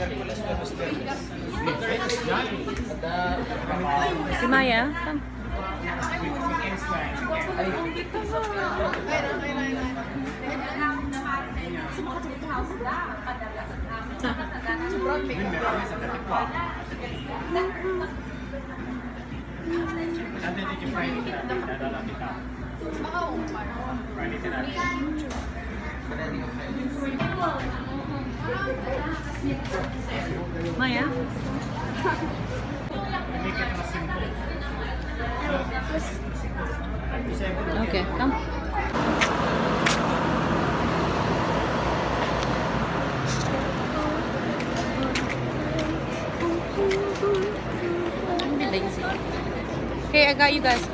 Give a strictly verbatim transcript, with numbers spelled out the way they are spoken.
Si Maya? Come. Maya? Okay, come. Don't be lazy. Okay, I got you guys.